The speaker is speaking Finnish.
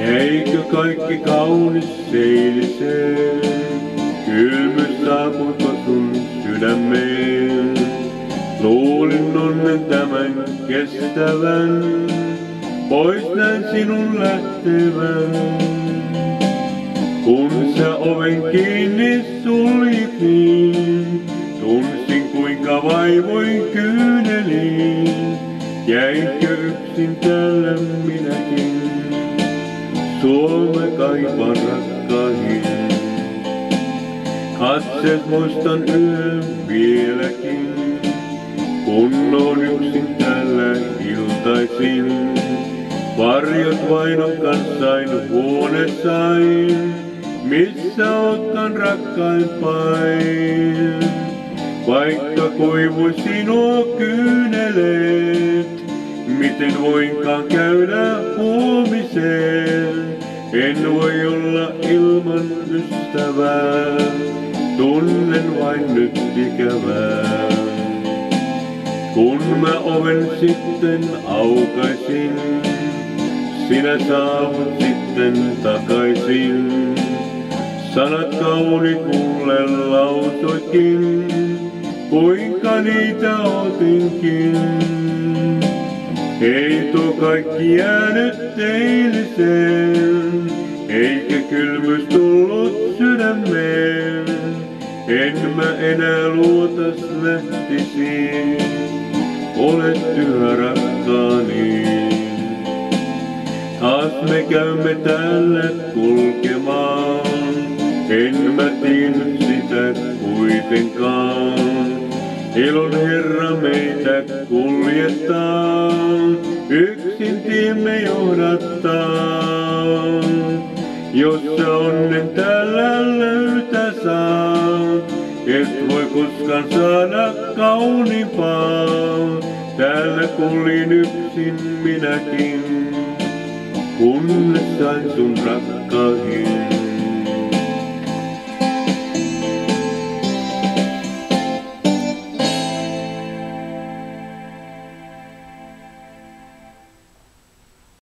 Eikö kaikki kaunis seilisee, kylmyys saapuiko sun sydämeen? Luulin onnen tämän kestävän, pois näin sinun lähtevän. Kun sä oven kiinni suljit niin, tunsin kuinka vaivoin kyyneliin. Jäinkö yksin täällä minäkin, Suomea kaipaan rakkaihin. Katseet muistan yön vieläkin, kun on yksin täällä iltaisin. Varjot vain on kanssain huoneessain, missä ootkaan rakkaimpain. Vaikka kuivui sinua kyyneleet, miten voinkaan käydä huomiseen? En voi olla ilman ystävää, tunnen vain nyt ikävää. Kun mä oven sitten aukaisin, sinä saavut sitten takaisin. Sanat kaunit mulle lausoitkin, kuinka niitä otinkin. Ei tuo kaikki jäänyt eiliseen, eikä kylmyys tullut sydämeen. En mä enää luotas lähtisi, olet yhä rakkaani. Taas me käymme täällä kulkemaan, en mä tiennyt sitä kuitenkaan. Ilon Herra meitä kuljettaa, yksin tiemme johdattaa. Jos sä onnen täällä löytää saat, et voi koskaan saada kauniimpaa. Täällä kuljin yksin minäkin, kunnes sain sun rakkaihin.